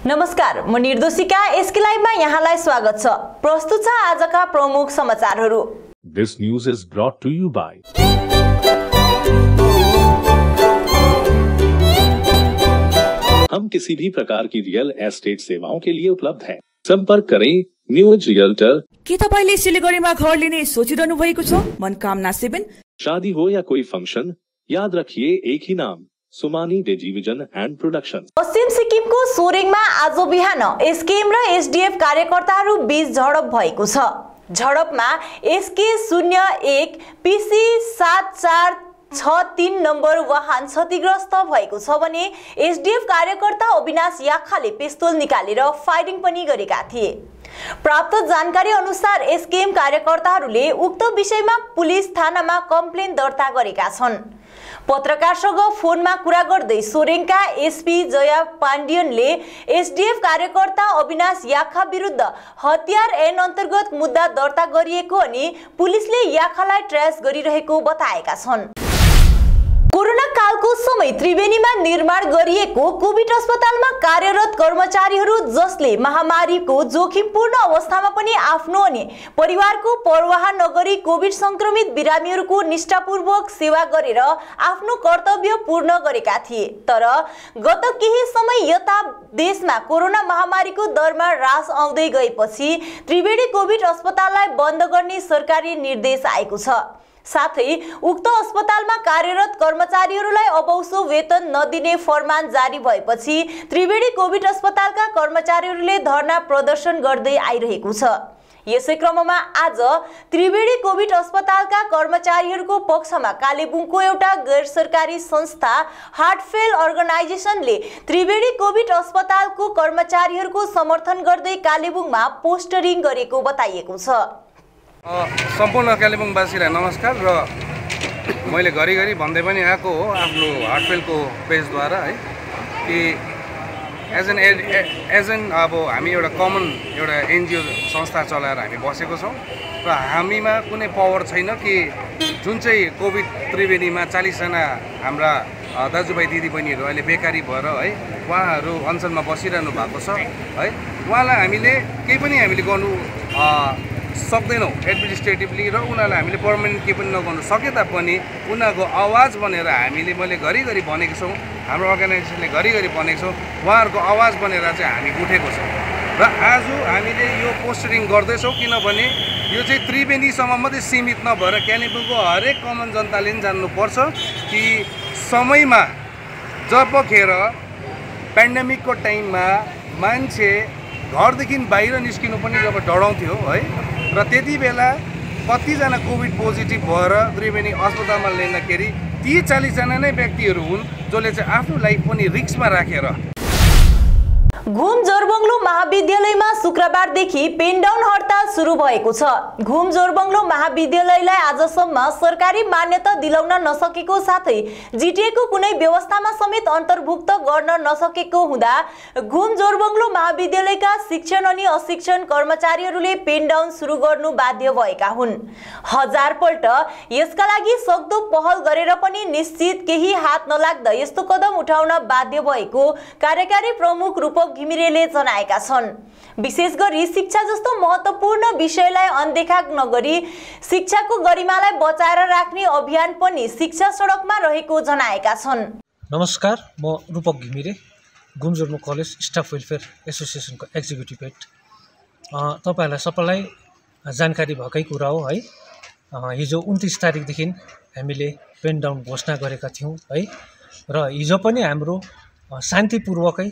नमस्कार, म निर्दोषिका एसके लाइभमा यहाँलाई स्वागत छ। प्रस्तुत छ आजका प्रमुख समाचारहरू। This news is brought to you by हम किसी भी प्रकार की रियल एस्टेट सेवाओं के लिए उपलब्ध हैं। संपर्क करें न्यू एज रियल्टर। के तपाईले सिलिगुडीमा घर लिने सोचिरहनु भएको छ? मनकामना 7। शादी हो या कोई फंक्शन, याद रखिए एक ही नाम, सुमानी डिजिविजन एंड प्रोडक्शन। पश्चिम सिक्किमको सोरेङमा आज बिहान एसकेएम र एसडीएफ कार्यकर्ताहरू बीच झडप भएको छ। झडपमा एसके 01 पीसी 7463 नम्बर वाहन क्षतिग्रस्त भएको छ भने एसडीएफ कार्यकर्ता अविनाश याखाले पिस्तोल निकालेर फायरिङ पनि गरेका थिए। प्राप्त जानकारी अनुसार एसकेएम कार्यकर्ताहरूले उक्त विषयमा पुलिस थानामा कम्प्लेन दर्ता गरेका छन्। पत्रकारसँग फोनमा कुरा गर्दै सोरेङका एसपी जया पाण्डियनले एसडीएफ कार्यकर्ता अविनाश याखा विरुद्ध हतियार ऐन अन्तर्गत मुद्दा दर्ता गरिएको अनि पुलिसले याखालाई ट्रेस गरिरहेको बताएका छन्। कोरोना कालको समय त्रिवेणीमा निर्माण गरिएको कोभिड अस्पतालमा कार्यरत कर्मचारीहरू जसले महामारीको जोखिमपूर्ण अवस्थामा पनि आफ्नो अनि परिवारको परवाह नगरी कोभिड संक्रमित बिरामीहरूको निष्ठापूर्वक सेवा गरेर आफ्नो कर्तव्य पूर्ण गरेका थिए। तर गत केही समय यता देशमा कोरोना महामारीको दरमा ह्रास आउँदै गएपछि त्रिवेणी कोभिड अस्पताललाई बन्द गर्ने सरकारी निर्देश आएको छ। साथै उक्त अस्पतालमा कार्यरत कर्मचारीहरूलाई अबौसो वेतन नदिने फरमान जारी भएपछि त्रिवेणी कोभिड अस्पतालका कर्मचारीहरूले धरना प्रदर्शन गर्दै आइरहेको छ। यसै क्रममा आज त्रिवेणी कोभिड अस्पतालका कर्मचारीहरूको पक्षमा कालेबुङको एउटा गैर सरकारी संस्था हार्टफेल अर्गनाइजेसनले त्रिवेणी कोभिड अस्पतालको कर्मचारीहरूको समर्थन गर्दै कालेबुङमा पोस्टरिङ गरेको बताइएको छ। सम्पूर्ण कालेबुङवासीलाई नमस्कार। र मैले घरिघरि भन्दै पनि आएको हो आफ्नो हार्टफेलको पेजद्वारा है कि एज एन अब हामी एउटा कमन एउटा एनजिओ संस्था चलाएर हामी बसेको छौँ र हामीमा कुनै पावर छैन कि जुन चाहिँ कोभिड त्रिवेणीमा 40 जना हाम्रा दाजुभाइ दिदीबहिनीहरू अहिले बेकारी भएर है उहाँहरू अनसनमा बसिरहनु भएको छ है, उहाँलाई हामीले केही पनि हामीले गर्नु सक्दैनौँ एडमिनिस्ट्रेटिभली र उनीहरूलाई हामीले पर्मानेन्ट केही पनि नगर्नु सके तापनि उनीहरूको आवाज बनेर हामीले मैले घरिघरि भनेको छौँ, हाम्रो अर्गनाइजेसनले घरिघरि भनेको छौँ, उहाँहरूको आवाज बनेर चाहिँ हामी उठेको छौँ र आज हामीले यो पोस्टरिङ गर्दैछौँ किनभने यो चाहिँ त्रिवेणीसम्म मात्रै सीमित नभएर कालिम्पोङको हरेक कमन जनताले पनि जान्नुपर्छ कि समयमा जबखेर पेन्डेमिकको टाइममा मान्छे घरदेखि बाहिर निस्किनु पनि जब डराउँथ्यो है र त्यति बेला कतिजना कोभिड पोजिटिभ भएर त्रिवेणी अस्पतालमा ल्याउँदाखेरि ती 40 जना नै व्यक्तिहरू हुन् जसले चाहिँ आफ्नो लाइफ पनि रिस्कमा राखेर। घुम जोरबङ्गलो महाविद्यालयमा शुक्रबारदेखि पेनडाउन हडताल सुरु भएको छ। घुम जोरबङ्गलो महाविद्यालयलाई आजसम्म सरकारी मान्यता दिलाउन नसकेको साथै जिटिएको कुनै व्यवस्थामा समेत अन्तर्भुक्त गर्न नसकेको हुँदा घुम जोरबङ्गलो महाविद्यालयका शिक्षण अनि अशिक्षण कर्मचारीहरूले पेनडाउन सुरु गर्नु बाध्य भएका हुन्। हजारपल्ट यसका लागि सक्दो पहल गरेर पनि निश्चित केही हात नलाग्दा यस्तो कदम उठाउन बाध्य भएको कार्यकारी प्रमुख रूपक घिमिरेले जनाएका छन्। विशेष गरी शिक्षा जस्तो महत्त्वपूर्ण विषयलाई अनदेखा नगरी शिक्षाको गरिमालाई बचाएर राख्ने अभियान पनि शिक्षा सडकमा रहेको जनाएका छन्। नमस्कार, म Rupak Ghimire, Ghum Jorebunglow college staff welfare एसोसिएसनको एक्जिक्युटिभ हेड। तपाईहरुलाई सबैलाई जानकारी भएकै कुरा हो है, हिजो 29 तारिकदेखि हामीले पेन डाउन घोषणा गरेका थियौँ है र हिजो पनि हाम्रो शान्तिपूर्वकै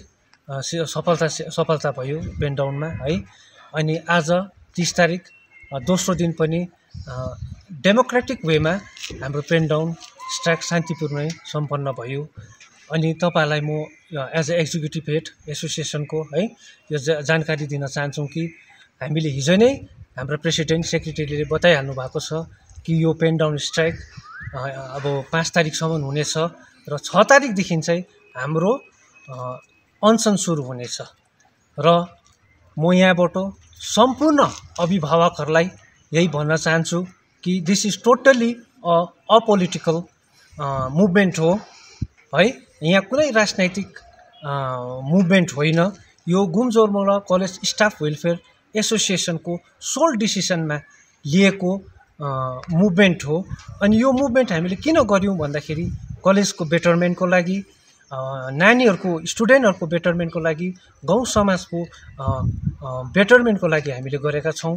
सफलता भयो पेन डाउनमा है। अनि आज 30 तारिक दोस्रो दिन पनि डेमोक्रेटिक वेमा हाम्रो पेन डाउन स्ट्राइक शान्तिपूर्वै सम्पन्न भयो। अनि तपाईहरुलाई म एज अ एक्जिक्युटिभ हेड एसोसिएसनको है यो जानकारी दिन चाहन्छौँ कि हामीले हिजो नै हाम्रो प्रेसिडेन्ट सेक्रेटरीले बताइहाल्नु भएको छ कि यो पेन डाउन स्ट्राइक अब 5 तारिकसम्म हुनेछ र 6 तारिकदेखि चाहिँ हाम्रो अनसन सुरु हुनेछ र म यहाँबाट सम्पूर्ण अभिभावकहरूलाई यही भन्न चाहन्छु कि this is totally apolitical movement हो है, यहाँ कुनै राजनैतिक मुभमेन्ट होइन। यो घुमजौरमा कलेज स्टाफ वेलफेयर एसोसिएसनको सोल डिसिसनमा लिएको मुभमेन्ट हो। अनि यो मुभमेन्ट हामीले किन गर्यौँ भन्दाखेरि कलेजको बेटरमेन्टको लागि, नानीहरूको स्टुडेन्टहरूको बेटरमेन्टको लागि, गाउँ समाजको बेटरमेन्टको लागि हामीले गरेका छौँ।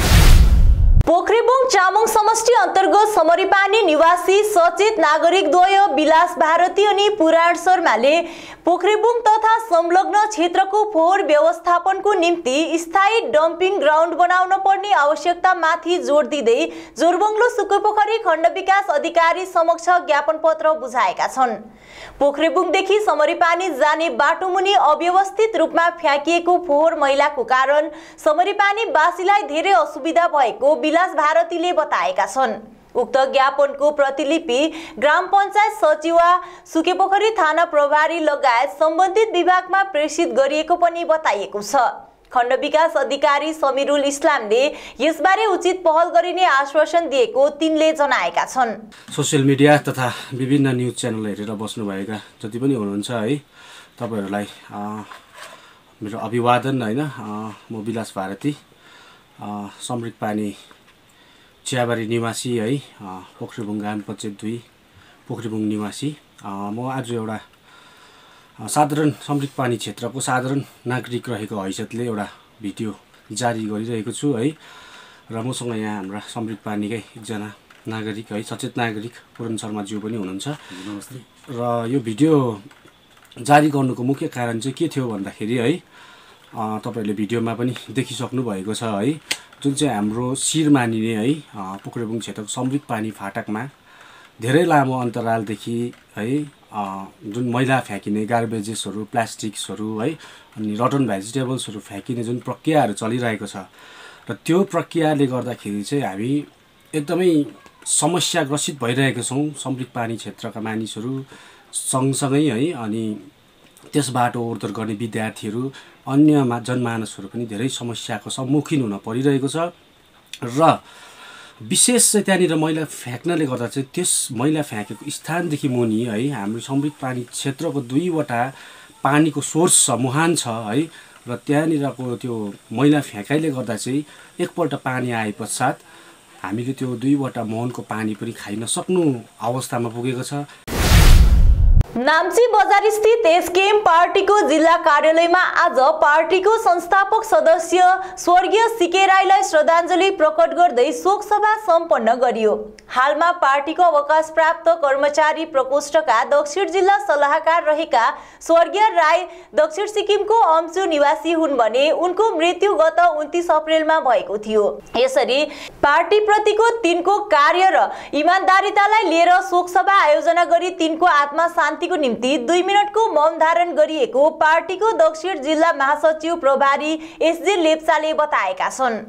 पोखरेबुङ चामङ समष्टि अन्तर्गत समरीपानी निवासी सचेत नागरिकद्वय विलास भारती अनि पुराण शर्माले पोखरेबुङ तथा संलग्न क्षेत्रको फोहोर व्यवस्थापनको निम्ति स्थायी डम्पिङ ग्राउन्ड बनाउन पर्ने आवश्यकतामाथि जोड दिँदै जोरबङ्गलो सुकेपोखरी खण्ड विकास अधिकारी समक्ष ज्ञापन पत्र बुझाएका छन्। पोखरेबुङदेखि समरीपानी जाने बाटोमुनि अव्यवस्थित रूपमा फ्याँकिएको फोहोर मैलाको कारण समरीपानीवासीलाई धेरै असुविधा भएको विलास भारतीले बताएका छन्। उक्त ज्ञापनको प्रतिलिपि ग्राम पञ्चायत सचिवा सुकेपोखरी थाना प्रभारी लगायत सम्बन्धित विभागमा प्रेषित गरिएको पनि बताइएको छ। खण्ड विकास अधिकारी समिरुल इस्लामले यसबारे उचित पहल गरिने आश्वासन दिएको तिनले जनाएका छन्। सोसियल मिडिया तथा विभिन्न न्युज च्यानल हेरेर बस्नुभएका जति पनि हुनुहुन्छ है, तपाईहरुलाई मेरो अभिवादन हैन। म विलास भारती, समरीपानी चियाबारी निवासी है, पोखरेबुङ ग्राम पञ्चायत 2 पोखरेबुङ निवासी। म आज एउटा साधारण समरीपानी क्षेत्रको साधारण नागरिक रहेको हैसियतले एउटा भिडियो जारी गरिरहेको छु है। र मसँग यहाँ हाम्रा समरीपानीकै एकजना नागरिक है, सचेत नागरिक पुरण शर्माज्यू पनि हुनुहुन्छ। र यो भिडियो जारी गर्नुको मुख्य कारण चाहिँ के थियो भन्दाखेरि है, तपाईहरुले भिडियोमा पनि देखिसक्नु भएको छ है, जुन चाहिँ हाम्रो शिर मानिने है पोखरेबुङ क्षेत्रको समरीपानी फाटकमा धेरै लामो अन्तरालदेखि है जुन मैला फ्याँकिने गार्बेजेसहरू, प्लास्टिक्सहरू है, अनि रटन भेजिटेबल्सहरू फ्याँकिने जुन प्रक्रियाहरू चलिरहेको छ, र त्यो प्रक्रियाले गर्दाखेरि चाहिँ हामी एकदमै समस्याग्रसित भइरहेका छौँ। समरीपानी क्षेत्रका मानिसहरू सँगसँगै है, अनि त्यस बाटो ओहोरदोहोर गर्ने विद्यार्थीहरू, अन्य जनमानसहरू पनि धेरै समस्याको सम्मुखीन हुन परिरहेको छ। र विशेष चाहिँ त्यहाँनिर मैला फ्याँक्नले गर्दा चाहिँ त्यस मैला फ्याँकेको स्थानदेखि मुनि है हाम्रो समरीपानी क्षेत्रको 2वटा पानीको सोर्स छ, मुहान छ है, र त्यहाँनिरको त्यो मैला फ्याँकाइले गर्दा चाहिँ एकपल्ट पानी आए पश्चात हामीले त्यो 2वटा मुहानको पानी पनि खाइन सक्नु अवस्थामा पुगेको छ। नाम्ची बजार स्थित एसकेएम पार्टीको जिल्ला कार्यालयमा आज पार्टीको संस्थापक सदस्य स्वर्गीय सीके राईलाई श्रद्धाञ्जली प्रकट गर्दै शोक सभा सम्पन्न गरियो। हालमा पार्टीको अवकाश प्राप्त कर्मचारी प्रकोष्ठका दक्षिण जिल्ला सल्लाहकार रहेका स्वर्गीय राई दक्षिण सिक्किमको अम्चु निवासी हुन् भने उनको मृत्यु गत 29 अप्रेलमा भएको थियो। यसरी पार्टी प्रतिको तिनको कार्य र इमानदारितालाई लिएर शोक सभा आयोजना गरी तिनको आत्मा शान्तिको निम्ति 2 मिनटको मौन धारण गरिएको पार्टीको दक्षिण जिल्ला महासचिव प्रभारी एसजे लेप्चाले बताएका छन्।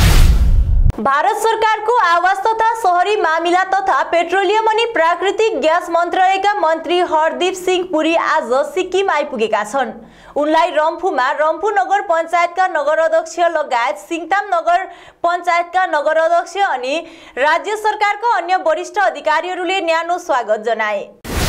भारत सरकारको आवास तथा शहरी मामिला तथा पेट्रोलियम अनि प्राकृतिक ग्यास मन्त्रालयका मन्त्री हरदीप सिंह पुरी आज सिक्किम आइपुगेका छन्। उनलाई रम्फूमा रम्फू नगर पञ्चायतका नगर अध्यक्ष लगायत सिङताम नगर पञ्चायतका नगर अध्यक्ष अनि राज्य सरकारका अन्य वरिष्ठ अधिकारीहरूले न्यानो स्वागत जनाए।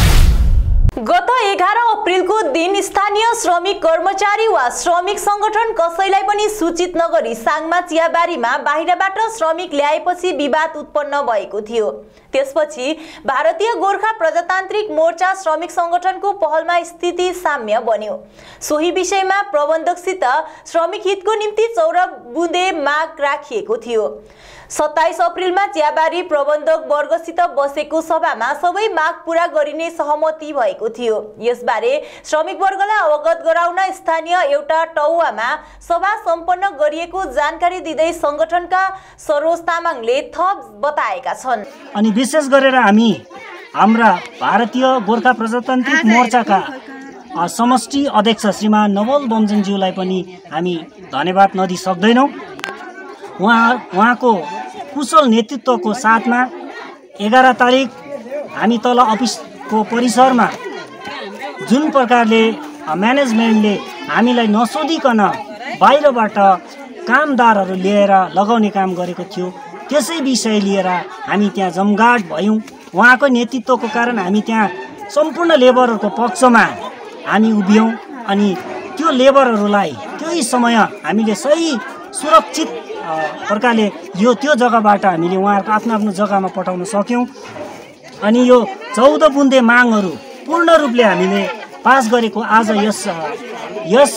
गत 11 अप्रेलको दिन स्थानीय श्रमिक कर्मचारी वा श्रमिक संगठन कसैलाई पनि सूचित नगरी साङमा चियाबारीमा बाहिरबाट श्रमिक ल्याएपछि विवाद उत्पन्न भएको थियो। त्यसपछि भारतीय गोर्खा प्रजातान्त्रिक मोर्चा श्रमिक संगठनको पहलमा स्थिति साम्य बन्यो। सोही विषयमा प्रबन्धकसित श्रमिक हितको निम्ति 14 बुँदे माग राखिएको थियो। 27 अप्रेलमा चियाबारी प्रबन्धक वर्गसित बसेको सभामा सबै माग पूरा गरिने सहमति भएको थियो। यसबारे श्रमिक वर्गलाई अवगत गराउन स्थानीय एउटा टौवामा सभा सम्पन्न गरिएको जानकारी दिँदै संगठनका सरोज तामाङले थप बताएका छन्। अनि विशेष गरेर हामी हाम्रा भारतीय गोर्खा प्रजातान्त्रिक मोर्चाका समष्टि अध्यक्ष श्रीमान नवल बमजङज्यूलाई पनि हामी धन्यवाद नदिई सक्दैनौँ। उहाँको कुशल नेतृत्वको साथमा 11 तारिक हामी तल अफिसको परिसरमा जुन प्रकारले म्यानेजमेन्टले हामीलाई नसोधिकन बाहिरबाट कामदारहरू लिएर लगाउने काम गरेको थियो, त्यसै विषय लिएर हामी त्यहाँ जमघाट भयौँ। उहाँको नेतृत्वको कारण हामी त्यहाँ सम्पूर्ण लेबरहरूको पक्षमा हामी उभियौँ अनि त्यो लेबरहरूलाई सोही समय हामीले सही सुरक्षित प्रकारले त्यो जग्गाबाट हामीले उहाँहरूको आफ्नो आफ्नो जग्गामा पठाउन सक्यौँ। अनि यो 14 बुँदे मागहरू पूर्ण रूपले हामीले पास गरेको आज यस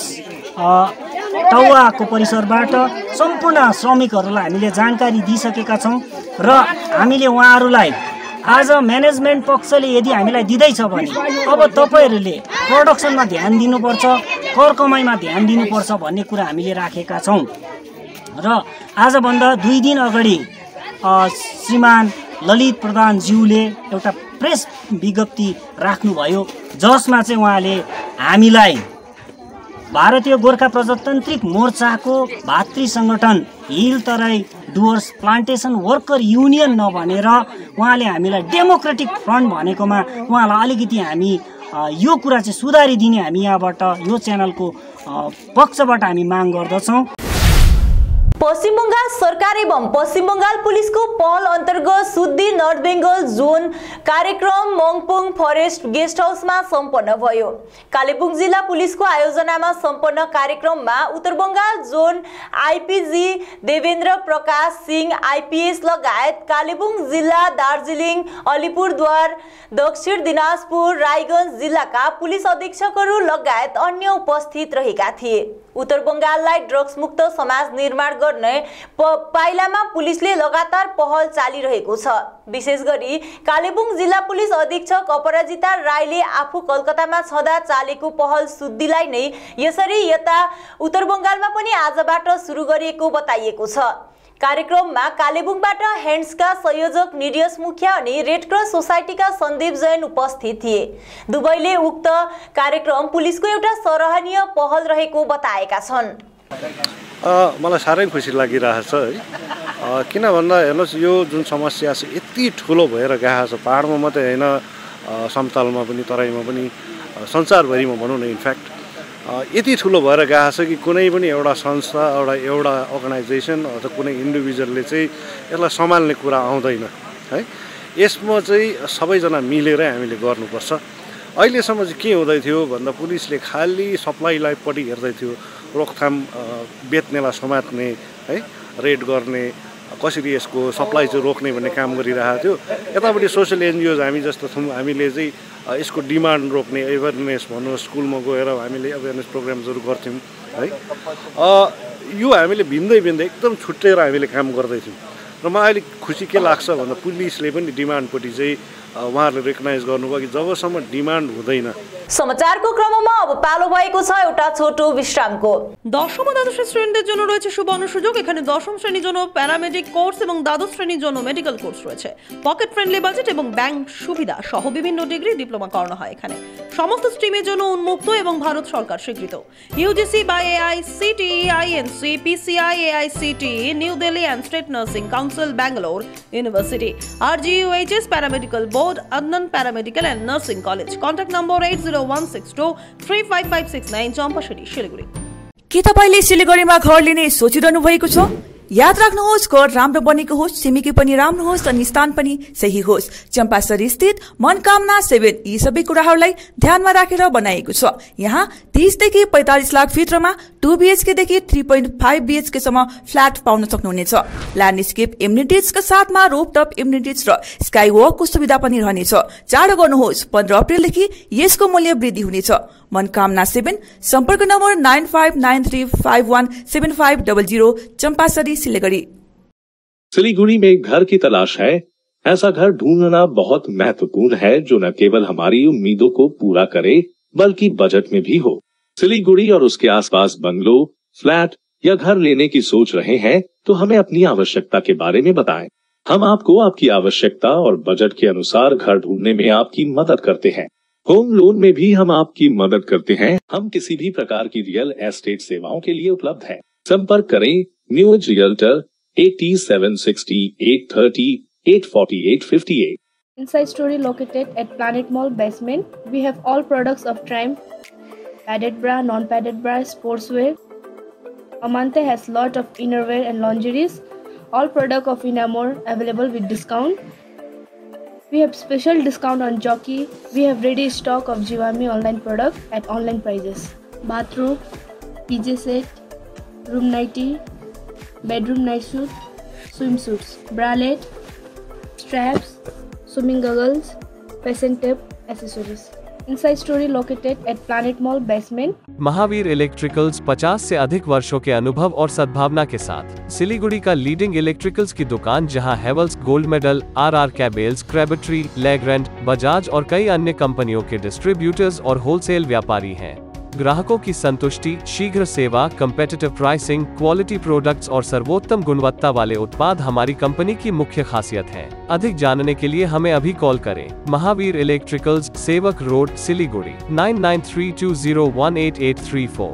टौवाको परिसरबाट सम्पूर्ण श्रमिकहरूलाई हामीले जानकारी दिइसकेका छौँ र हामीले उहाँहरूलाई आज म्यानेजमेन्ट पक्षले यदि हामीलाई दिँदैछ भने अब तपाईँहरूले प्रोडक्सनमा ध्यान दिनुपर्छ, कर कमाइमा ध्यान दिनुपर्छ भन्ने कुरा हामीले राखेका छौँ। र आजभन्दा 2 दिन अगाडि श्रीमान ललित प्रधानज्यूले एउटा प्रेस विज्ञप्ति राख्नुभयो, जसमा चाहिँ उहाँले हामीलाई भारतीय गोर्खा प्रजातान्त्रिक मोर्चाको भातृ सङ्गठन hill Terai Dooars plantation worker union नभनेर उहाँले हामीलाई डेमोक्रेटिक फ्रन्ट भनेकोमा उहाँलाई अलिकति हामी यो कुरा चाहिँ सुधारिदिने हामी यहाँबाट यो च्यानलको पक्षबाट हामी माग गर्दछौँ। पश्चिम बंगाल सरकार एवं पश्चिम बंगाल पुलिस को पहल अंतर्गत सुद्दी नर्थ बेंगल जोन कार्यक्रम मंगपुङ फरेस्ट गेस्ट हाउस में सम्पन्न भयो। कालेबुङ जिल्ला पुलिस को आयोजना में सम्पन्न कार्यक्रम में Uttar Bengal zone IPG Devendra Prakash Singh IPS लगायत कालेबुङ जिल्ला, दार्जिलिङ, अलिपुरद्वार, दक्षिण दिनाजपुर, रायगंज जिल्ला का पुलिस अधीक्षकहरू लगायत अन्य उपस्थित रहेका थिए। उत्तर बंगाललाई ड्रग्स मुक्त समाज निर्माण गर्ने पाइलामा पुलिसले लगातार पहल चालिरहेको छ। विशेष गरी कालेबुङ जिल्ला पुलिस अधीक्षक अपराजिता राईले आफू कलकत्तामा छँदा चालेको पहल सुद्दीलाई नै यसरी यता उत्तर बंगालमा पनि आजबाट सुरु गरिएको बताइएको छ। कार्यक्रममा कालेबुङबाट ह्यान्ड्सका संयोजक निडियस मुखिया अनि रेड क्रस सोसाइटीका सन्दीप जैन उपस्थित थिए। दुवैले उक्त कार्यक्रम पुलिसको एउटा सराहनीय पहल रहेको बताएका छन्। मलाई साह्रै खुसी लागिरहेछ है, किन भन्दा हेर्नुहोस् यो जुन समस्या छ यति ठुलो भएर गएको छ, पहाडमा मात्रै होइन समतलमा पनि तराईमा पनि संसारभरिमा भनौँ न, इनफ्याक्ट यति ठुलो भएर गएको छ कि कुनै पनि एउटा संस्था एउटा अर्गनाइजेसन अथवा कुनै इन्डिभिजुअलले चाहिँ यसलाई सम्हाल्ने कुरा आउँदैन है। यसमा चाहिँ सबैजना मिलेरै हामीले गर्नुपर्छ। अहिलेसम्म चाहिँ के हुँदै थियो भन्दा पुलिसले खालि सप्लाईलाई पट्टि हेर्दै थियो, रोकथाम बेच्नेलाई समात्ने है, रेड गर्ने, कसरी यसको सप्लाई चाहिँ रोक्ने भन्ने काम गरिरहेको थियो। यतापट्टि सोसियल एनजिओज हामी जस्तो छौँ, हामीले चाहिँ यसको डिमान्ड रोक्ने एवेरनेस भन्नु, स्कुलमा गएर हामीले अवेरनेस प्रोग्राम्सहरू गर्थ्यौँ है। यो हामीले भिन्दै एकदम छुट्टेर हामीले काम गर्दैथ्यौँ। र म अहिले खुसी के लाग्छ भन्दा पुलिसले पनि डिमान्डपट्टि चाहिँ उहाँहरूले रेकगनाइज गर्नुभयो कि जबसम्म डिमान्ड हुँदैन। समाचारको क्रममा अब पालो भएको छ एउटा छोटो विश्रामको। दशम ও দ্বাদশ শ্রেণীদের জন্য রয়েছে সুবর্ণ সুযোগ। এখানে দশম শ্রেণীর জন্য প্যারামেডিক কোর্স এবং দ্বাদশ শ্রেণীর জন্য মেডিকেল কোর্স রয়েছে। পকেট ফ্রেন্ডলি বাজেট এবং ব্যাংক সুবিধা সহ বিভিন্ন ডিগ্রি ডিপ্লোমা করানো হয় এখানে। সমস্ত স্ট্রিমের জন্য উন্মুক্ত এবং ভারত সরকার স্বীকৃত। UGC by AICTE, INC, PCI, AICTE, new Delhi and state nursing council, Bangalore university, RGUHS paramedical board, Adnan paramedical and nursing college. Contact number 8016235569, Champasari, Siliguri. के तपाईले सिलगढीमा घर लिने सोचिरहनु भएको छ? याद राख्नुहोस्, घर राम्रो बनेको होस्, छिमेकी पनि राम्रो होस् अनि स्थान पनि सही होस्। चम्पासरी स्थित मनकामना 7 यी सबै कुराहरूलाई ध्यानमा राखेर बनाएको छ। यहाँ 30 देखि 45 लाख भित्रमा 2 BHK देखि 3.5 BHK सम्म फ्ल्याट पाउन सक्नुहुनेछ। ल्यान्डस्केप एम्युनिटिजका साथमा रोपटप एम्युनिटिज र स्काई वकको सुविधा पनि रहनेछ। चाँडो गर्नुहोस्, 15 अप्रिलदेखि यसको मूल्य वृद्धि हुनेछ। मनकामना 7, सम्पर्क नम्बर 9593517500, चंपासरी, सिलीगुड़ी। सिलीगुड़ी में एक घर की तलाश है। ऐसा घर ढूंढना बहुत महत्वपूर्ण है जो न केवल हमारी उम्मीदों को पूरा करे बल्कि बजट में भी हो। सिलीगुड़ी और उसके आसपास बंगलो, फ्लैट या घर लेने की सोच रहे हैं तो हमें अपनी आवश्यकता के बारे में बताएं। हम आपको आपकी आवश्यकता और बजट के अनुसार घर ढूंढने में आपकी मदद करते हैं। होम लोन में भी हम आपकी मदद करते हैं। हम किसी भी प्रकार की रियल एस्टेट सेवाओं के लिए उपलब्ध हैं। संपर्क करें new age realtor 8760 830 84858। Inside Story located at Planet Mall basement. We have all products of Triumph, padded bra, non-padded bra, sportswear. Amante has lot of innerwear and lingeries. All product of Inamore available with discount. We have special discount on Jockey. We have ready stock of Jivami online product at online prices. Bathrobe, PJ set, room nightie, bedroom night suit, swimsuits, bralette, straps, swimming goggles, fashion tape, accessories. Inside story located at Planet Mall basement. Mahavir electricals 50 से अधिक वर्षों के अनुभव और सद्भावना के साथ सिलीगुड़ी का लीडिंग इलेक्ट्रिकल्स की दुकान, जहां Havells gold medal, RR cables, Crabtree, Legrand, Bajaj और कई अन्य कंपनियों के डिस्ट्रीब्यूटर्स और होलसेल व्यापारी हैं। ग्राहकों की संतुष्टि, शीघ्र सेवा, कम्पेटिटिव प्राइसिंग, क्वालिटी प्रोडक्ट्स और सर्वोत्तम गुणवत्ता वाले उत्पाद हमारी कंपनी की मुख्य खासियत है। अधिक जानने के लिए हमें अभी कॉल करें। Mahavir electricals, Sevoke road, Siliguri 9932018834।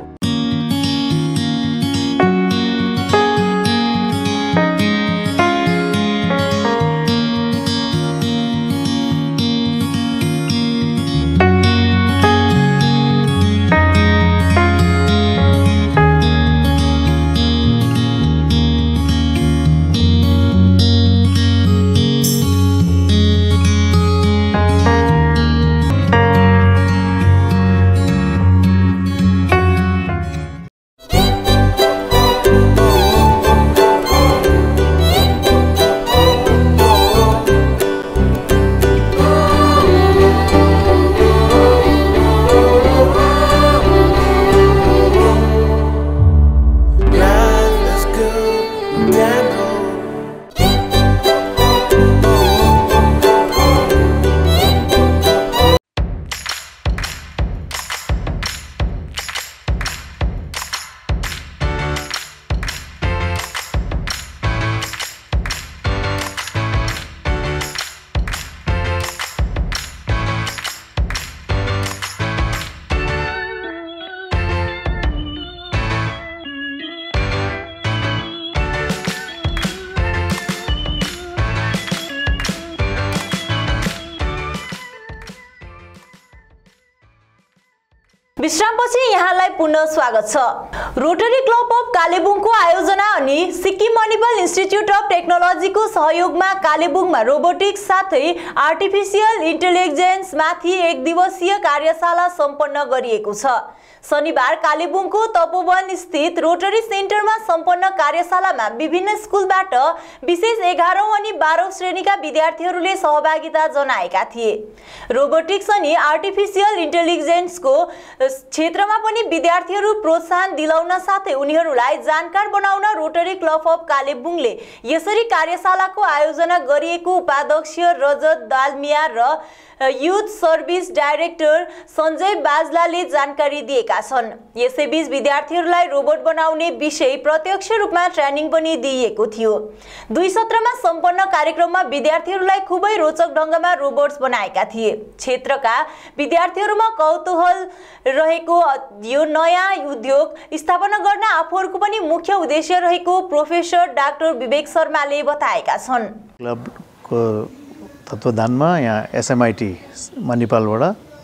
विश्रामपछि यहाँलाई पुनः स्वागत छ। रोटरी क्लब अफ कालेबुङको आयोजना अनि सिक्किम मणिपाल इन्स्टिच्युट अफ टेक्नोलोजीको सहयोगमा कालेबुङमा रोबोटिक्स साथै आर्टिफिशियल इन्टेलिजेन्स माथि एक दिवसीय कार्यशाला सम्पन्न गरिएको छ। शनिबार कालेबुङको तपोवन स्थित रोटरी सेन्टरमा सम्पन्न कार्यशालामा विभिन्न स्कुलबाट विशेष 11औं अनि 12औं श्रेणीका विद्यार्थीहरूले सहभागिता जनाएका थिए। रोबोटिक्स अनि आर्टिफिशियल इन्टेलिजेन्सको क्षेत्रमा पनि विद्यार्थीहरू प्रोत्साहन दिलाउन साथै उनीहरूलाई जानकार बनाउन रोटरी क्लब अफ कालेबुङले यसरी कार्यशालाको आयोजना गरिएको उपाध्यक्ष रजत दालमिया र युथ सर्भिस डाइरेक्टर सञ्जय बाजलाले जानकारी दिएका छन्। यसैबीच विद्यार्थीहरूलाई रोबोट बनाउने विषय प्रत्यक्ष रूपमा ट्रेनिङ पनि दिइएको थियो। 2 सत्रमा सम्पन्न कार्यक्रममा विद्यार्थीहरूलाई खुबै रोचक ढंगमा रोबोट्स बनाएका थिए। क्षेत्रका विद्यार्थीहरूमा कौतूहल रहेको यो नयाँ उद्योग स्थापना गर्न आफूहरूको पनि मुख्य उद्देश्य रहेको प्रोफेसर डाक्टर विवेक शर्माले बताएका छन्। क्लबको तत्त्वधानमा यहाँ एसएमआईटी मणिपालबाट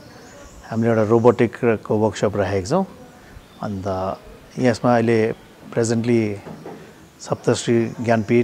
हामीले एउटा रोबोटिकको वर्कसप राखेको छौँ। अन्त यसमा अहिले presently Saptashree Gyanpeeth,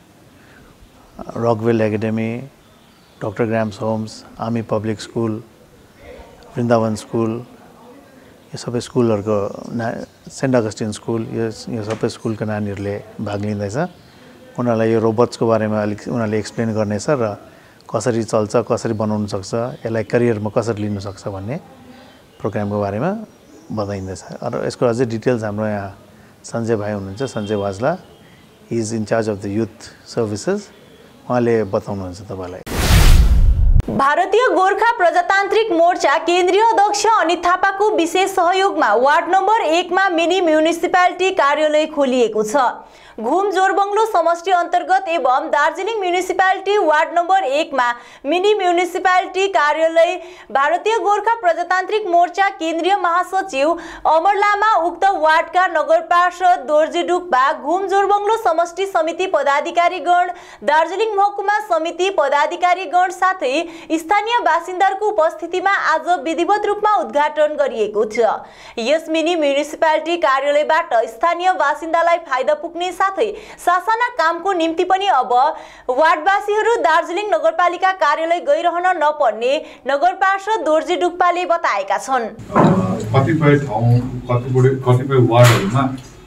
Rockvale academy, doctor Graham's homes, army public school, Vrindavan school, यो सबै स्कुलहरूको सेन्ट अगस्टिन स्कुल, यो सबै स्कुलका नानीहरूले भाग लिँदैछ। उनीहरूलाई यो रोबोट्सको बारेमा अलिक उनीहरूले एक्सप्लेन गर्नेछ र कसरी चल्छ, कसरी बनाउन सक्छ, यसलाई करियरमा कसरी लिन सक्छ भन्ने प्रोग्रामको बारेमा बताइँदैछ। र यसको अझै डिटेल्स हाम्रो यहाँ सञ्जय भाइ हुनुहुन्छ, Sanjay Wajla, he is in charge of the youth services, उहाँले बताउनुहुन्छ तपाईलाई। भारतीय गोर्खा प्रजातान्त्रिक मोर्चा केन्द्रीय अध्यक्ष अनित थापाको विशेष सहयोगमा वार्ड नम्बर 1 मा मिनी म्युनिसिपालिटी कार्यालय खोलिएको छ। घुम जोरबङ्गलो समष्टि अन्तर्गत एवं दार्जिलिङ म्युनिसिपालिटी वार्ड नम्बर 1 मा मिनी म्युनिसिपालिटी कार्यालय भारतीय गोर्खा प्रजातान्त्रिक मोर्चा केन्द्रीय महासचिव अमर लामा, उक्त वार्डका नगर पार्षद दोर्जे डुक्पा, घुम जोरबङ्गलो समष्टि समिति पदाधिकारीगण, दार्जिलिङ महकुमा समिति पदाधिकारीगण साथै स्थानीय बासिन्दाहरूको उपस्थितिमा आज विधिवत रूपमा उद्घाटन गरिएको छ। यस मिनी म्युनिसिपालिटी कार्यालयबाट स्थानीय बासिन्दालाई फाइदा पुग्ने साथै शासना कामको निम्ति पनि अब वार्डवासीहरू दार्जिलिङ नगरपालिका कार्यालय गइरहन नपर्ने नगर पार्षद दोर्जे डुक्पाले बताएका छन्। कतिपय ठाउँ कतिपय वार्डहरूमा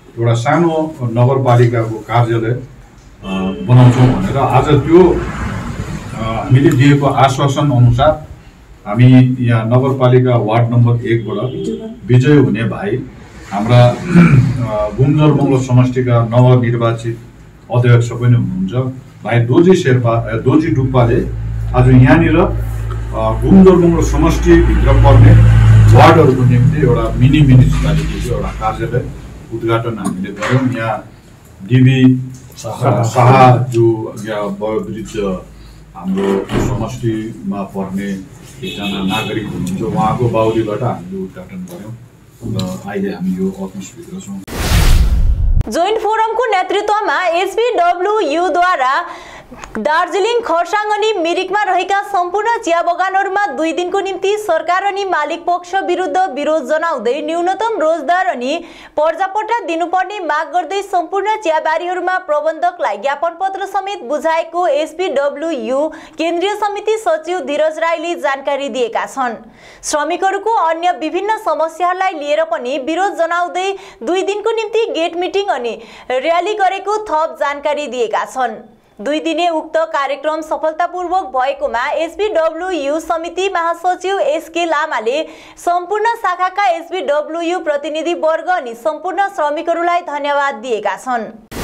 एउटा सानो नगरपालिकाको कार्यालय बनाउँछौँ भनेर आज त्यो हामीले दिएको आश्वासन अनुसार हामी यहाँ नगरपालिका वार्ड नम्बर 1 बाट विजय हुने भाइ हाम्रा गुम्जर बङ्गलो समष्टिका नवनिर्वाचित अध्यक्ष पनि हुनुहुन्छ भाइ दोजी डुक्पाले आज यहाँनिर गुम्जर बङ्गलो समष्टिभित्र पर्ने वार्डहरूको निम्ति एउटा मिनी म्युनिसिपालिटीको एउटा कार्यालय उद्घाटन हामीले गऱ्यौँ। यहाँ डिबी शाह जो वयोवृद्ध हाम्रो समष्टिमा पर्ने एकजना नागरिक हुनुहुन्छ उहाँको बाहुलीबाट हामीले उद्घाटन गऱ्यौँ र अहिले हामी यो अफिसभित्र छौँ। जोइन्ट फोरमको नेतृत्वमा एसबीडब्ल्यूयू द्वारा दार्जिलिङ, खरसाङ अनि मिरिकमा रहेका सम्पूर्ण चिया बगानहरूमा 2 दिनको निम्ति सरकार अनि मालिक पक्ष विरुद्ध विरोध जनाउँदै न्यूनतम रोजगार अनि पर्जापट्टा दिनुपर्ने माग गर्दै सम्पूर्ण चियाबारीहरूमा प्रबन्धकलाई ज्ञापन पत्र समेत बुझाएको एसबीडब्ल्यूयू केन्द्रीय समिति सचिव धीरज राईले जानकारी दिएका छन्। श्रमिकहरूको अन्य विभिन्न समस्याहरूलाई लिएर पनि विरोध जनाउँदै 2 दिनको निम्ति गेट मिटिङ अनि र्याली गरेको थप जानकारी दिएका छन्। 2 दिने उक्त कार्यक्रम सफलतापूर्वक भएकोमा एसबीडब्ल्यूयू समिति महासचिव एसके लामाले सम्पूर्ण शाखाका एसबीडब्ल्यूयू प्रतिनिधि वर्ग अनि सम्पूर्ण श्रमिकहरूलाई धन्यवाद दिएका छन्।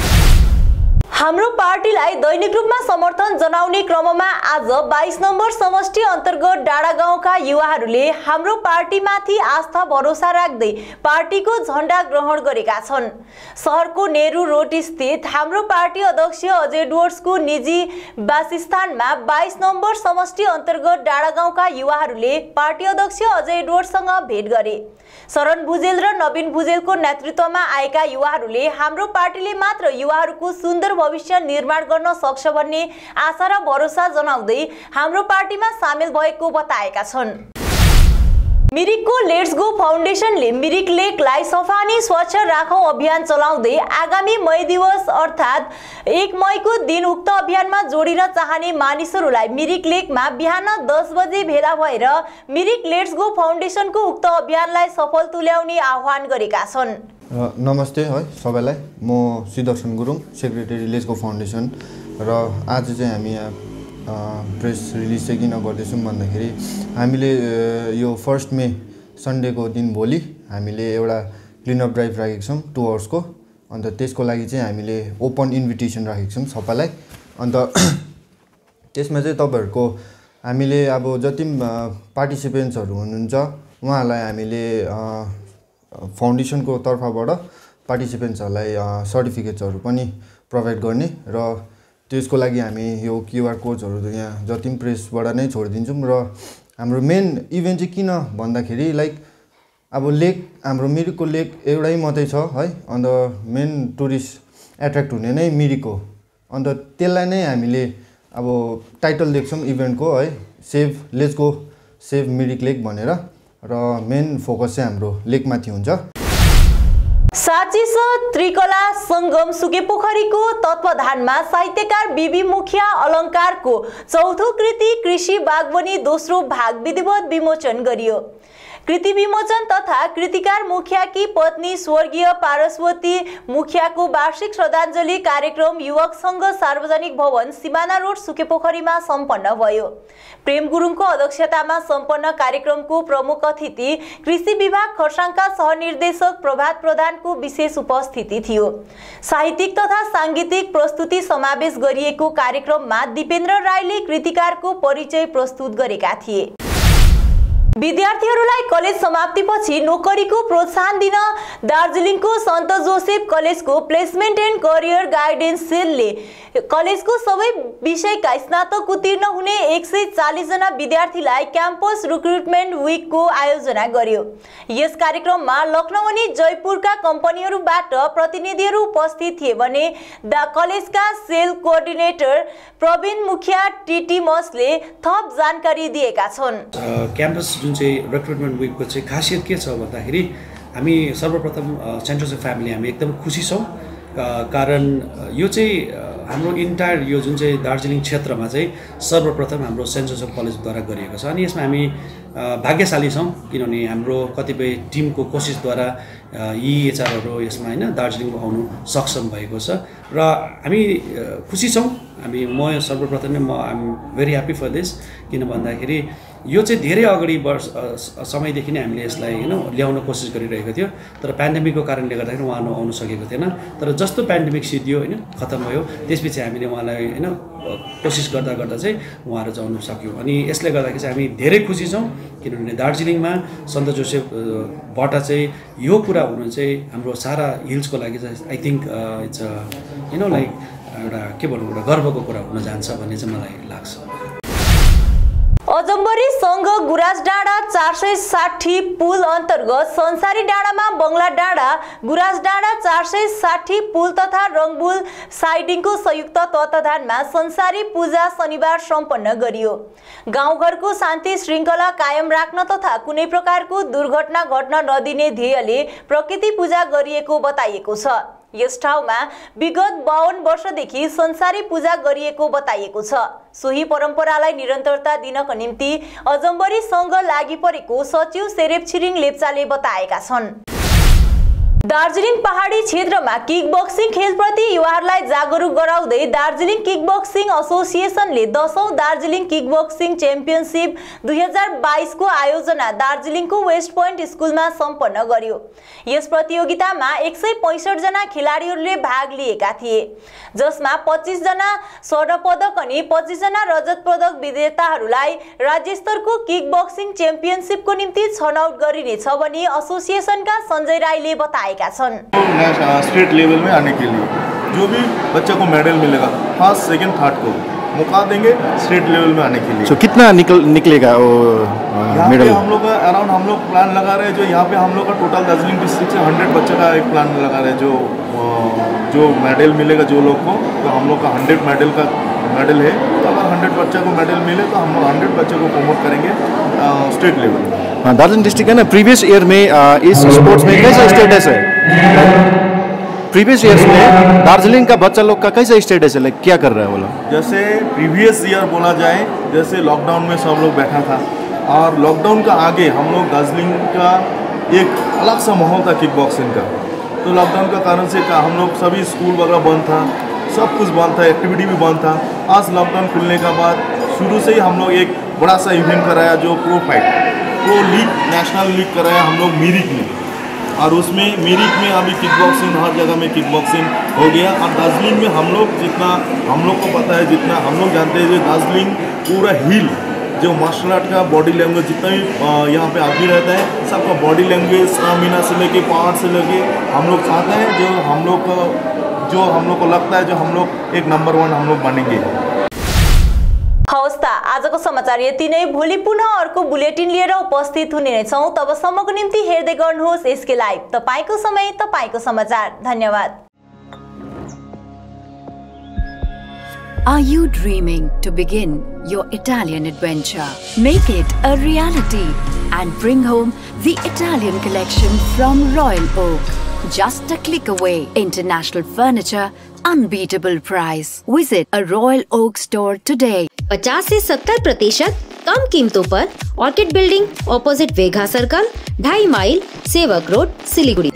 हाम्रो पार्टीलाई दैनिक रूपमा समर्थन जनाउने क्रममा आज 22 नम्बर समष्टि अन्तर्गत डाँडागाउँका युवाहरूले हाम्रो पार्टीमाथि आस्था भरोसा राख्दै पार्टीको झण्डा ग्रहण गरेका छन्। शहरको नेहरू रोड स्थित हाम्रो पार्टी अध्यक्ष अजय डुवर्सको निजी वासस्थानमा 22 नम्बर समष्टि अन्तर्गत डाँडागाउँका युवाहरूले पार्टी अध्यक्ष अजय डुवर्ससँग भेट गरे। शरण भुजेल र नवीन भुजेलको नेतृत्वमा आएका युवाहरूले हाम्रो पार्टीले मात्र युवाहरूको सुन्दर भविष्य निर्माण गर्न सक्छ भन्ने आशा र भरोसा जनाउँदै हाम्रो पार्टीमा सामेल भएको बताएका छन्। मिरिकको लेट्स गो फाउन्डेसनले मिरिक लेकलाई सफा अनि स्वच्छ राखौं अभियान चलाउँदै आगामी मई दिवस अर्थात् 1 मईको दिन उक्त अभियानमा जोडिन चाहने मानिसहरूलाई मिरिक लेकमा बिहान 10 बजे भेला भएर मिरिक लेट्स गो फाउन्डेसनको उक्त अभियानलाई सफल तुल्याउने आह्वान गरेका छन्। नमस्ते है सबैलाई, म Sudarshan Gurung, secretary let's go foundation र आज चाहिँ हामी यहाँ प्रेस रिलिज चाहिँ किन गर्दैछौँ भन्दाखेरि हामीले यो 1 मे सन्डेको दिन भोलि हामीले एउटा क्लिनअप ड्राइभ राखेको छौँ 2 आवर्सको। अन्त त्यसको लागि चाहिँ हामीले ओपन इन्भिटेसन राखेको छौँ सबैलाई। अन्त त्यसमा चाहिँ तपाईँहरूको हामीले अब जति पार्टिसिपेन्ट्सहरू हुनुहुन्छ उहाँहरूलाई हामीले फाउन्डेसनको तर्फबाट पार्टिसिपेन्ट्सहरूलाई सर्टिफिकेट्सहरू पनि प्रोभाइड गर्ने र त्यसको लागि हामी यो क्युआर कोड्सहरू यहाँ जति पनि प्रेसबाट नै छोडिदिन्छौँ। र हाम्रो मेन इभेन्ट चाहिँ किन भन्दाखेरि लाइक अब लेक हाम्रो मिरिकको लेक एउटै मात्रै छ है। अन्त मेन टुरिस्ट एट्र्याक्ट हुने नै मिरिक हो। अन्त त्यसलाई नै हामीले अब टाइटल देख्छौँ इभेन्टको है, save let's go save Mirik lake भनेर। र मेन फोकस चाहिँ हाम्रो लेकमाथि हुन्छ। साचिस त्रिकला संगम सुकेपोखरीको तत्वाधानमा साहित्यकार बीबी मुखिया अलङ्कारको चौथो कृति कृषि बागवानी दोस्रो भाग विधिवत विमोचन गरियो। कृति विमोचन तथा कृतिकार मुखियाकी पत्नी स्वर्गीय पारसवती मुखियाको वार्षिक श्रद्धाञ्जली कार्यक्रम युवक संघ सार्वजनिक भवन सिमाना रोड सुकेपोखरीमा सम्पन्न भयो। प्रेम गुरुङको अध्यक्षतामा सम्पन्न कार्यक्रमको प्रमुख अतिथि कृषि विभाग खरसाङका सहनिर्देशक प्रभात प्रधानको विशेष उपस्थिति थियो। साहित्यिक तथा सांगीतिक प्रस्तुति समावेश गरिएको कार्यक्रममा दिपेन्द्र राईले कृतिकारको परिचय प्रस्तुत गरेका थिए। विद्यार्थीहरूलाई कलेज समाप्तिपछि नोकरीको प्रोत्साहन दिन दार्जिलिङको सन्त जोसेफ कलेजको प्लेसमेन्ट एन्ड करियर गाइडेन्स सेलले कलेजको सबै विषयका स्नातक उत्तीर्ण हुने 140 जना विद्यार्थीलाई क्याम्पस रिक्रुटमेन्ट विकको आयोजना गर्यो। यस कार्यक्रममा लखनऊ अनि जयपुरका कम्पनीहरूबाट प्रतिनिधिहरू उपस्थित थिए भने कलेजका सेल कोअर्डिनेटर प्रवीण मुखिया टिटिमसले थप जानकारी दिएका छन्। क्याम्पस जुन चाहिँ रिक्रुटमेन्ट विकको चाहिँ खासियत के छ भन्दाखेरि हामी सर्वप्रथम सेन्टर अफ फ्यामिली हामी एकदम खुसी छौँ। कारण यो चाहिँ हाम्रो इन्टायर यो जुन चाहिँ दार्जिलिङ क्षेत्रमा चाहिँ सर्वप्रथम हाम्रो सेन्ट जोसेफ कलेजद्वारा गरिएको छ अनि यसमा हामी भाग्यशाली छौँ किनभने हाम्रो कतिपय टिमको कोसिसद्वारा यी एचआरहरू यसमा होइन दार्जिलिङको आउनु सक्षम भएको छ र हामी खुसी छौँ म सर्वप्रथम नै I'm very happy for this किन भन्दाखेरि यो चाहिँ धेरै अगाडि समयदेखि नै हामीले यसलाई ल्याउन कोसिस गरिरहेको थियो तर पेन्डेमिकको कारणले गर्दाखेरि उहाँ आउन सकेको थिएन तर जस्तो पेन्डेमिक सिद्धियो खतम भयो त्यसपछि हामीले उहाँलाई कोसिस गर्दा गर्दा चाहिँ उहाँहरू चाहिँ आउन सक्यौँ अनि यसले गर्दाखेरि चाहिँ हामी धेरै खुसी छौँ किनभने दार्जिलिङमा सन्त जोसेफबाट चाहिँ यो कुरा हुनु चाहिँ हाम्रो सारा हिल्सको लागि चाहिँ आई थिङ्क इट्स लाइक एउटा के भनौँ एउटा गर्वको कुरा हुन जान्छ भन्ने चाहिँ मलाई लाग्छ। अजम्बरी सङ्घ गुराँस डाँडा 460 पुल अन्तर्गत संसारी डाँडामा बङ्गला डाँडा गुराँस डाँडा 460 पुल तथा रङबुल साइडिङको संयुक्त तत्वावधानमा संसारी पूजा शनिबार सम्पन्न गरियो। गाउँघरको शान्ति श्रृङ्खला कायम राख्न तथा कुनै प्रकारको दुर्घटना घट्न नदिने ध्येयले प्रकृति पूजा गरिएको बताइएको छ। यस ठाउँमा विगत 52 वर्षदेखि संसारी पूजा गरिएको बताइएको छ। सोही परम्परालाई निरन्तरता दिनको निम्ति अजम्बरी सङ्घ लागि परेको सचिव सेरेप छिरिङ लेप्चाले बताएका छन्। दार्जिलिङ पहाडी क्षेत्रमा किक बक्सिङ खेलप्रति युवाहरूलाई जागरुक गराउँदै दार्जिलिङ किक बक्सिङ एसोसिएसनले 10औं दार्जिलिङ किक बक्सिङ च्याम्पियनशिप 2022 को आयोजना दार्जिलिङको वेस्ट पोइन्ट स्कुलमा सम्पन्न गर्यो। यस प्रतियोगितामा 165 जना खेलाडीहरूले भाग लिएका थिए जसमा 25 जना स्वर्ण पदक अनि 25 जना रजत पदक विजेताहरूलाई राज्य स्तरको किक बक्सिङ च्याम्पियनशिपको निम्ति छनौट गरिनेछ भनी एसोसिएसनका संजय राईले बताए। स्टेट लेवल में आने के लिए जो भी बच्चे को मेडल मिलेगा फर्स्ट सेकंड थर्ड को मौका देंगे स्टेट लेवल में आने के लिए। कितना निकलेगा वो मेडल? हम लोग का अराउंड हम लोग प्लान लगा रहे हैं जो यहाँ पे हम लोग का टोटल दार्जिलिंग डिस्ट्रिक्ट से 100 बच्चे का एक प्लान लगा रहे हैं जो मेडल मिलेगा जो लोग को तो हम लोग का 100 मेडल है तो अगर 100 बच्चे को मेडल मिले तो हम 100 बच्चे को प्रमोट करेंगे स्टेट लेवल में। दार्जिलिंग डिस्ट्रिक्ट है ना प्रीवियस ईयर में इस स्पोर्ट्स में कैसा स्टेटस है? प्रीवियस ईयर्स में दार्जिलिंग का बच्चा लोग का कैसा स्टेटस है? लाइक क्या कर रहा है वो लोग? जैसे प्रीवियस ईयर बोला जाए जैसे लॉकडाउन में सब लोग बैठा था और लॉकडाउन का आगे हम लोग दार्जिलिंग का एक अलग सा माहौल था किक बॉक्सिंग का तो लॉकडाउन का कारण से हम लोग सभी स्कूल वगैरह बंद था सब कुछ बंद था एक्टिविटी भी बंद था। आज लॉकडाउन खुलने का बाद शुरू से ही हम लोग एक बड़ा सा इवेंट कराया जो प्रो लीग नेशनल लीग कराया हम लोग मिरिक में और उसमें मिरिक में अभी किक बॉक्सिंग हर जगह में किक बॉक्सिंग हो गया और दार्जिलिंग में हम लोग जितना हम लोग को पता है जितना हम लोग जानते हैं जो दार्जिलिंग पूरा हिल जो मार्शल आर्ट का बॉडी लैंग्वेज जितना भी यहाँ पे आदमी रहता है सबका बॉडी लैंग्वेज स्टामिना से लेके पार्ट से लेके हम लोग चाहते हैं जो हम लोग को लगता है जो हम लोग एक नंबर 1 हम लोग बनेंगे। हवस् त आजको समाचार यति नै। भोलि पुनः अर्को बुलेटिन लिएर उपस्थित हुने नै छौं। तबसम्मको निम्ति हेर्दै गर्नुहोस् एसके लाइभ, तपाईको समय तपाईको समाचार। धन्यवाद। Are you dreaming to begin your Italian adventure? Make it a reality and bring home the Italian collection from Royal Oak. Just a click away. International furniture, unbeatable price. Visit a Royal Oak store today. 50 से 70% कम कीमतों पर orchid building opposite वेघा circle 2.5 mile Sevoke road Siliguri.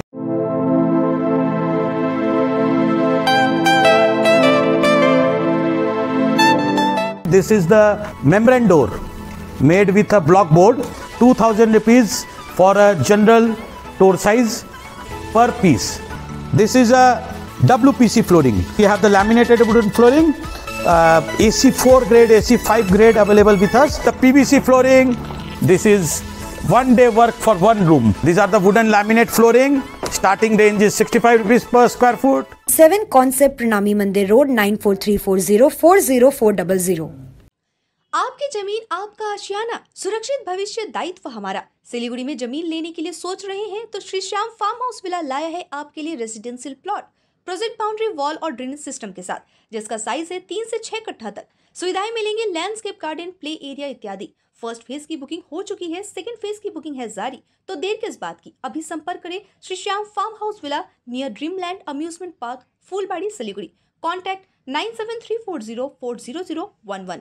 This is the membrane door made with a block board, 2000 rupees for a general door size per piece. This is a WPC flooring. We have the laminated wooden flooring, AC4 grade, AC5 grade available with us. The PVC flooring, this is one day work for one room. These are the wooden laminate flooring. Starting range is 65 rupees per square foot. 7 Concept Pranami Mandir Road 94340 40400। आपकी जमीन आपका आशियाना, सुरक्षित भविष्य दायित्व हमारा। सिलीगुड़ी में जमीन लेने के लिए सोच रहे हैं तो Shri Shyam farm house villa लाया है आपके लिए residential plot, project boundary wall और ड्रेनेज सिस्टम के साथ, जिसका साइज है 3 से 6 कट्ठा तक। सुविधाएं मिलेंगी लैंडस्केप गार्डन, प्ले एरिया इत्यादि। फर्स्ट फेज की बुकिंग हो चुकी है, सेकंड फेज की बुकिंग है जारी। तो देर किस बात की, अभी संपर्क करें Shri Shyam farm house villa near dreamland amusement park, Phulbari, Siliguri. Contact 9734040011.